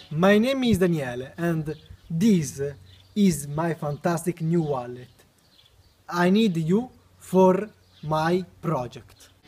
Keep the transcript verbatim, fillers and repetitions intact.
My name is Daniele and this is my fantastic new wallet. I need you for my project.